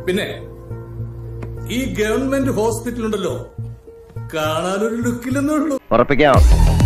പിന്നെ ഈ government hospital ഉണ്ടല്ലോ, കാണാനൊരു ലുക്കില്ലെന്നുള്ളൂ. ഉറപ്പിക്കാം.